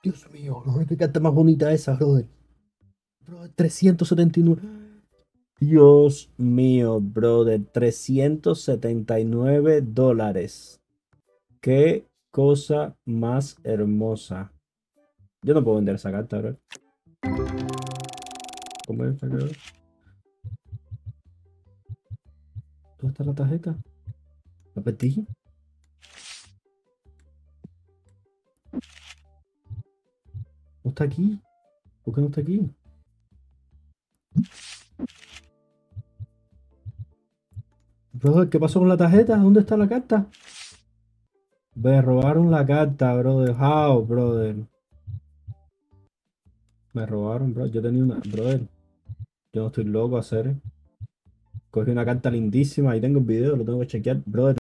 Dios mío, no, qué carta más bonita esa, brother. Brother, 379. Dios mío, brother, $379. Qué cosa más hermosa. Yo no puedo vender esa carta, bro. ¿Cómo es esta, bro? ¿Dónde está la tarjeta? ¿La perdí? ¿No está aquí? ¿Por qué no está aquí? Brother, ¿qué pasó con la tarjeta? ¿Dónde está la carta? Me robaron la carta, brother. How, brother. Me robaron, bro. Yo tenía una. Brother, yo no estoy loco a hacer. Cogí una carta lindísima. Ahí tengo el video, lo tengo que chequear. Brother.